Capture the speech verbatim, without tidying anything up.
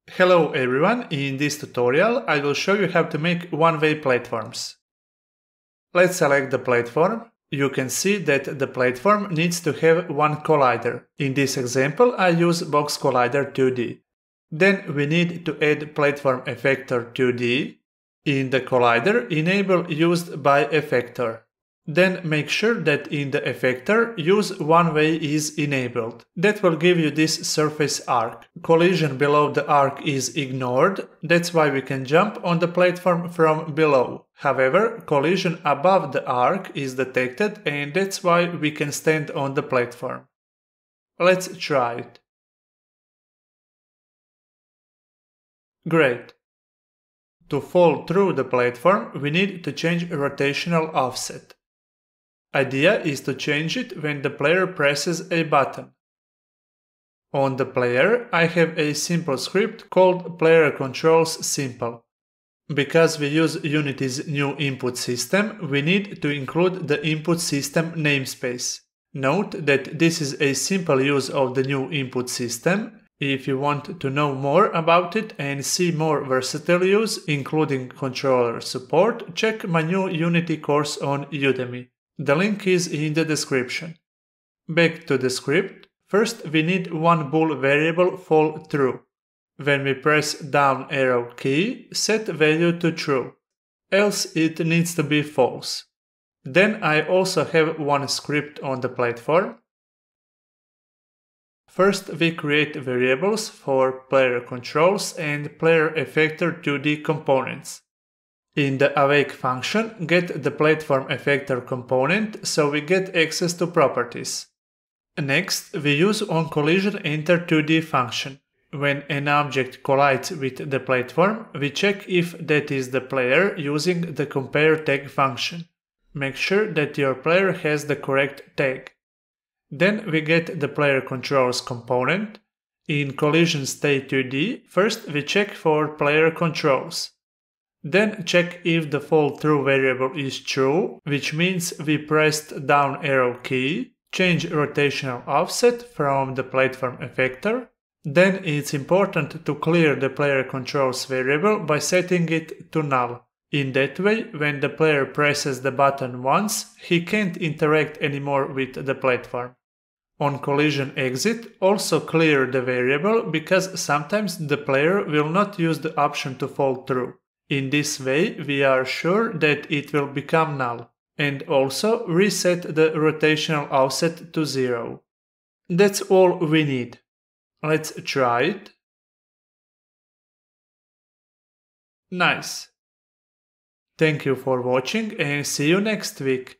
Hello everyone, in this tutorial I will show you how to make one-way platforms. Let's select the platform. You can see that the platform needs to have one collider. In this example I use Box Collider two D. Then we need to add Platform Effector two D. In the collider, enable Used by Effector. Then make sure that in the effector, use one way is enabled. That will give you this surface arc. Collision below the arc is ignored, that's why we can jump on the platform from below. However, collision above the arc is detected and that's why we can stand on the platform. Let's try it. Great. To fall through the platform, we need to change rotational offset. Idea is to change it when the player presses a button. On the player, I have a simple script called Player Controls Simple. Because we use Unity's new input system, we need to include the input system namespace. Note that this is a simple use of the new input system. If you want to know more about it and see more versatile use, including controller support, check my new Unity course on Udemy. The link is in the description. Back to the script. First we need one bool variable fall true. When we press down arrow key, set value to true, else it needs to be false. Then I also have one script on the platform. First we create variables for player controls and player effector two D components. In the awake function, get the platform effector component so we get access to properties. Next, we use onCollisionEnter two D function. When an object collides with the platform, we check if that is the player using the compareTag function. Make sure that your player has the correct tag. Then we get the player controls component. In CollisionState two D, first we check for player controls. Then check if the fall through variable is true, which means we pressed down arrow key, change rotational offset from the platform effector. Then it's important to clear the player controls variable by setting it to null. In that way, when the player presses the button once, he can't interact anymore with the platform. On collision exit, also clear the variable because sometimes the player will not use the option to fall through. In this way, we are sure that it will become null. And also reset the rotational offset to zero. That's all we need. Let's try it. Nice. Thank you for watching and see you next week.